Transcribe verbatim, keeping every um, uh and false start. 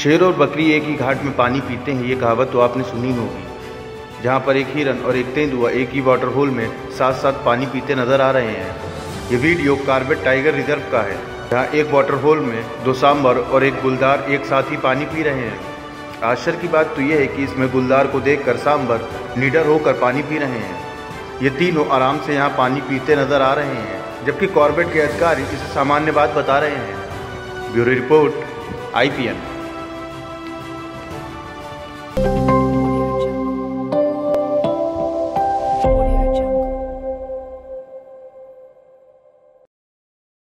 शेर और बकरी एक ही घाट में पानी पीते हैं, ये कहावत तो आपने सुनी होगी। जहाँ पर एक हिरन और एक तेंदुआ एक ही वाटर होल में साथ साथ पानी पीते नजर आ रहे हैं। ये वीडियो कॉर्बेट टाइगर रिजर्व का है, जहाँ एक वाटर होल में दो सांबर और एक गुलदार एक साथ ही पानी पी रहे हैं। आश्चर्य की बात तो यह है कि इसमें गुलदार को देखकर सांबर निडर होकर पानी पी रहे हैं। ये तीनों आराम से यहाँ पानी पीते नजर आ रहे हैं, जबकि कॉर्बेट के अधिकारी इसे सामान्य बात बता रहे हैं। Bureau report I P N.